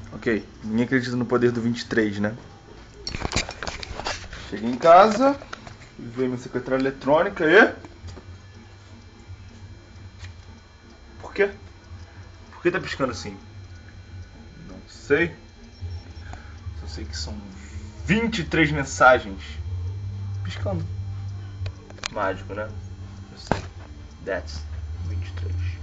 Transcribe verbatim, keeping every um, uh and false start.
Ok, ninguém acredita no poder do vinte e três, né? Cheguei em casa, veio minha secretária eletrônica e... Por quê? Por que tá piscando assim? Não sei. Só sei que são vinte e três mensagens piscando. Mágico, né? Eu sei. That's vinte e três.